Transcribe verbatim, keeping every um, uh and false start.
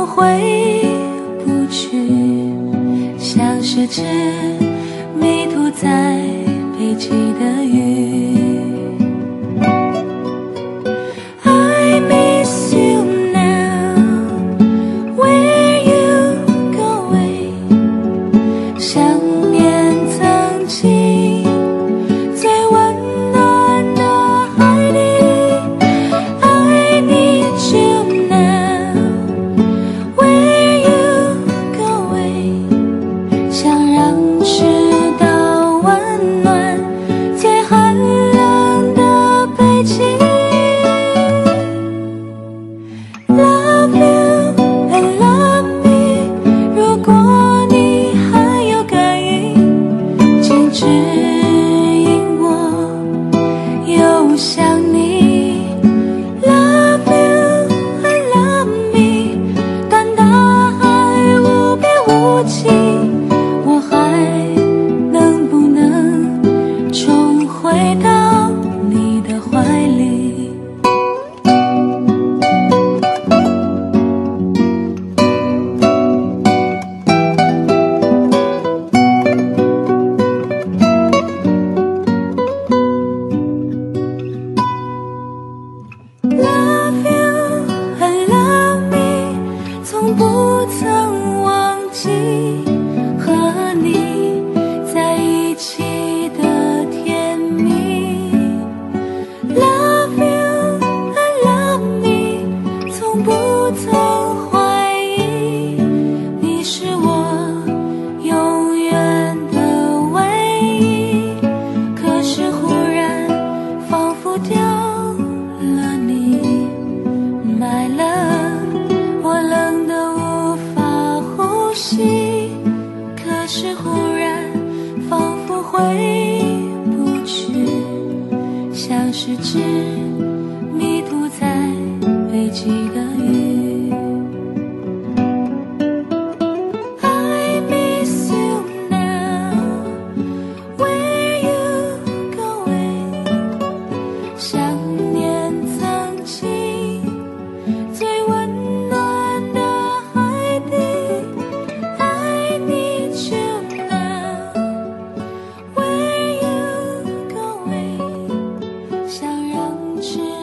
回不去，像是只迷途在北极的鱼。I miss you now, where you going？ 想念曾经最温暖的海底。I need you now, where you going？ 想让赤道温暖最寒冷的北极。Love you and love me， 如果你还有感应，请指引我游向你。Love you and love me， 当大海无边无际，我还能不能重回到你的怀里？Love you and love me， 从不曾忘记和你在一起的甜蜜。Love you and love me， 从不曾怀疑你是我永远的唯一。可是忽然仿佛掉了你，My love， 我冷得无法呼吸。可是忽然仿佛回不去，像是只迷途在北极的鱼。I miss you now, where you going？ 想念曾经最温暖的海底。I need you now, where you going？ 想让赤